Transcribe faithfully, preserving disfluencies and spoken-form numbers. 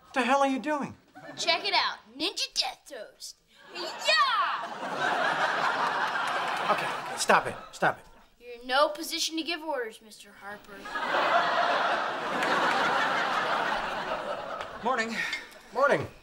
What the hell are you doing? Check it out. Ninja Death Toast. Yeah! Okay, okay, stop it. Stop it. You're in no position to give orders, Mister Harper. Morning. Morning.